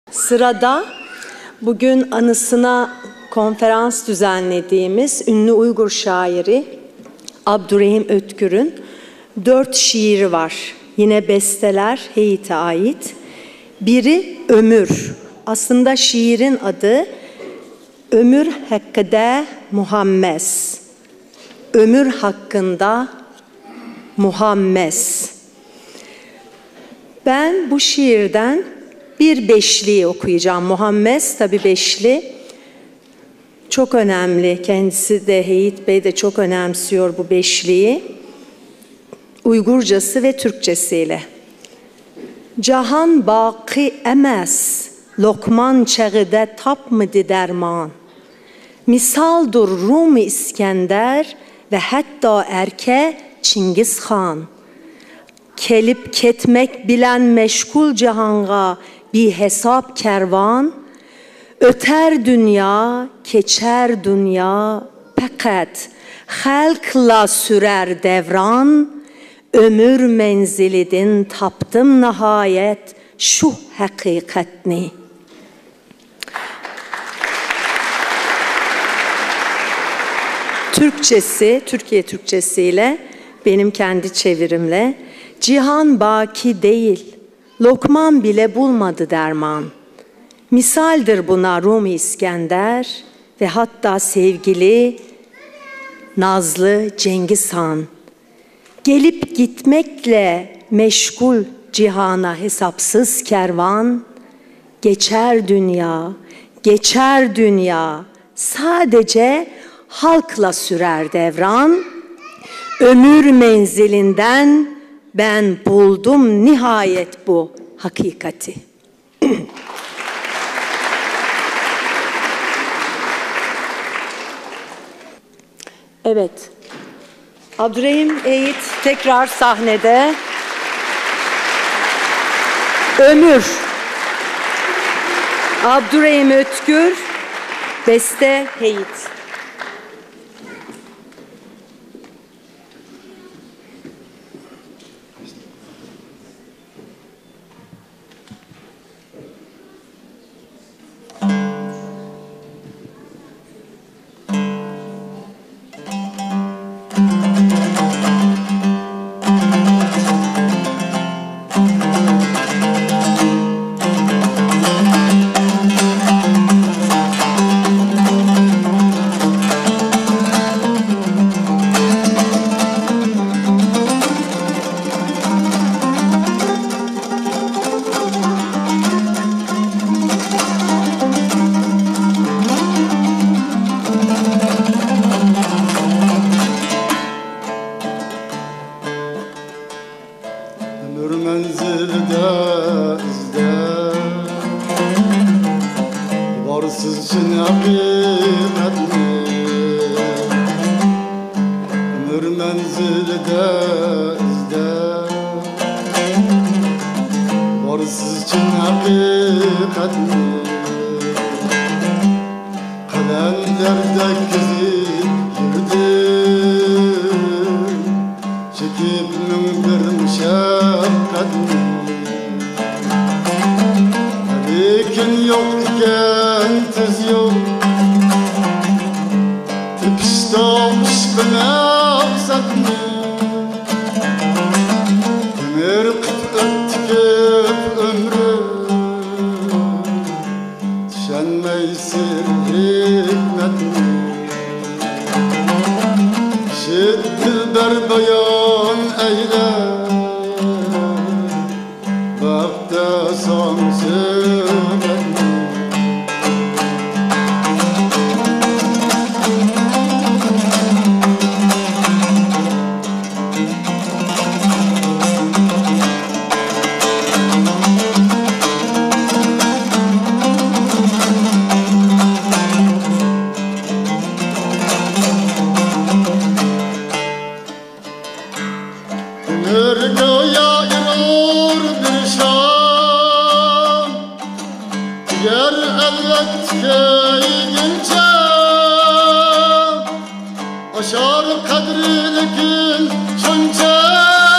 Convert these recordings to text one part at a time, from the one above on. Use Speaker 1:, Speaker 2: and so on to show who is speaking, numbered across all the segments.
Speaker 1: Sırada bugün anısına konferans düzenlediğimiz ünlü Uygur şairi Abdurrahim Ötkür'ün 4 şiiri var. Yine besteler Heyit'e ait. Biri Ömür. Aslında şiirin adı Ömür hakkında Muhammed. Ömür hakkında Muhammed. Ben bu şiirden bir beşliği okuyacağım. Muhammed tabi beşli. Çok önemli. Kendisi de Heyit Bey de çok önemsiyor bu beşliği. Uygurcası ve Türkçesiyle. Cahan baki emez, lokman çağıda tapmıdı derman. Misaldur Rum-i İskender ve hatta erke Çingiz Han. Kelip ketmek bilen meşgul cihanga bir hesap kervan. Öter dünya, keçer dünya, fakat halkla sürer devran. Ömür menzilidin taptım nihayet şu hakikatni. Türkçesi, Türkiye Türkçesiyle, benim kendi çevirimle. Cihan baki değil, lokman bile bulmadı derman. Misaldir buna Rum-i İskender ve hatta sevgili nazlı Cengiz Han. Gelip gitmekle meşgul cihana hesapsız kervan. Geçer dünya, geçer dünya, sadece halkla sürer devran. Ömür menzilinden ben buldum nihayet bu hakikati. Evet. Abdurrahim Heyit tekrar sahnede. Ömür. Abdurrahim Ötkür, beste Heyit.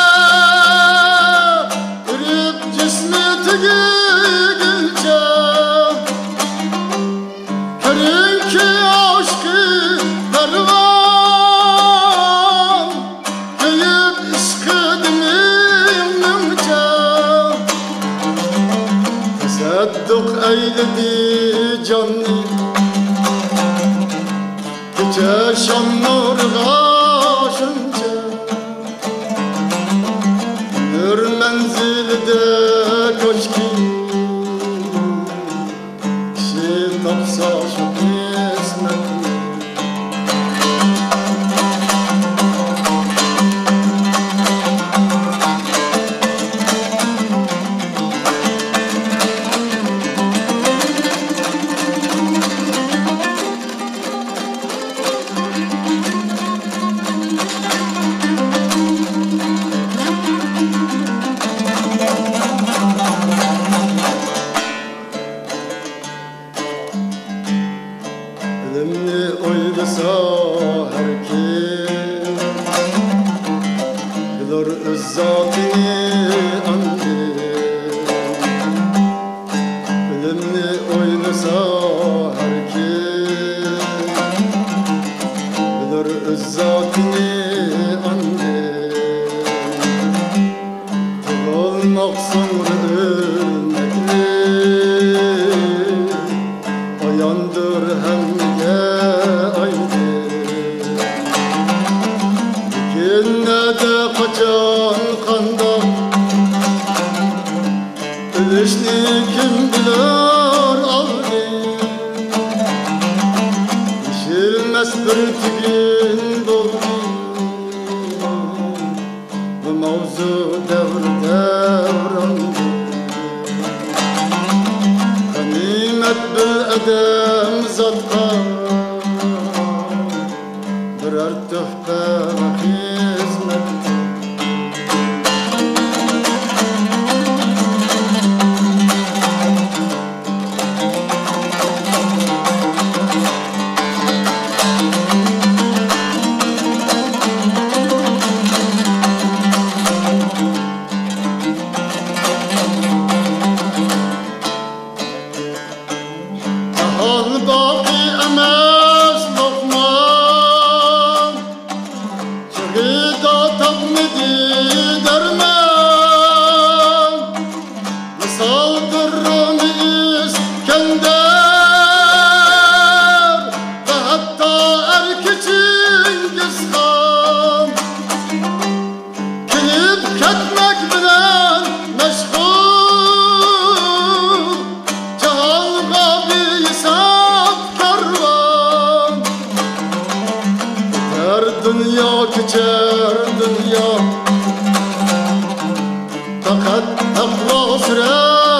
Speaker 2: Cismi tügü gülce Tereddük eyledi canlı Gece şam nur kaşınca Nur menzilde köşki Kişi tapsa şu kısmet Elimni oylasa her kim Bilir öz zatini andı Elimni oylasa her kim Bilir öz zatini andı Olmak sonra ölmekle Ayandır hemge aydı Dikinle de kaçan kanda Ölüşni kim bilir aldı Yeşilmez bir tügün doldu Bu mavzu devr devrandı Ganimet bir edem zatka Birer töhfe ve hizmet Al baki emez lokman Şehida takmidi derman Misaldır Rami İskender Ve hatta erkeçin Gizhan Kilip ketmek bilen meşgul Cehalga bir hesap karvan Her dünya geçer dünya Fakat takva sürer